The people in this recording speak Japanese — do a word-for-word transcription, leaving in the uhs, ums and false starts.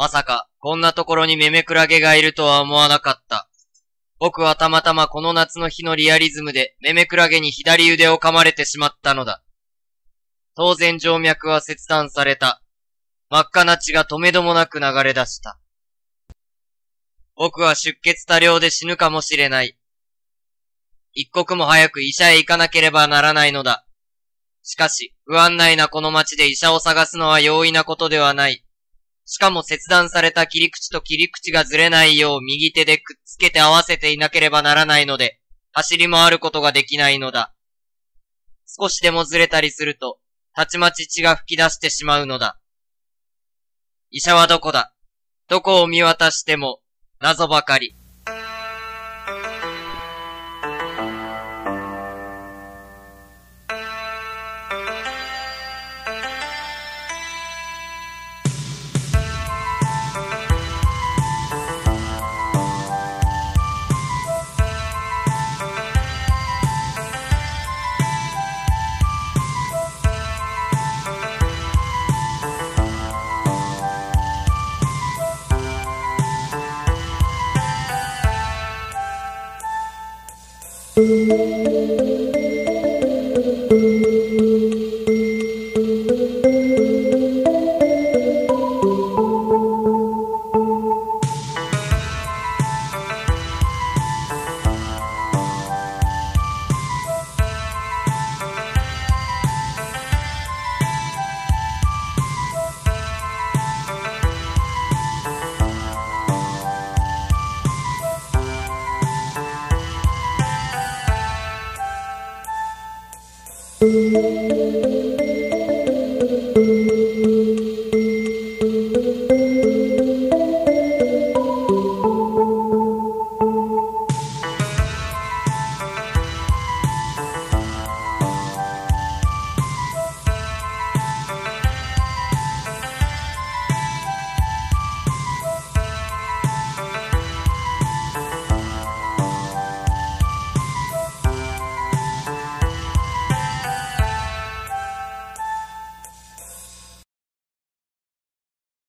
まさか、こんなところにメメクラゲがいるとは思わなかった。僕はたまたまこの夏の日のリアリズムでメメクラゲに左腕を噛まれてしまったのだ。当然静脈は切断された。真っ赤な血が止めどもなく流れ出した。僕は出血多量で死ぬかもしれない。一刻も早く医者へ行かなければならないのだ。しかし、不安内なこの町で医者を探すのは容易なことではない。しかも切断された切り口と切り口がずれないよう右手でくっつけて合わせていなければならないので、走り回ることができないのだ。少しでもずれたりすると、たちまち血が吹き出してしまうのだ。医者はどこだ？どこを見渡しても、謎ばかり。 Thank you.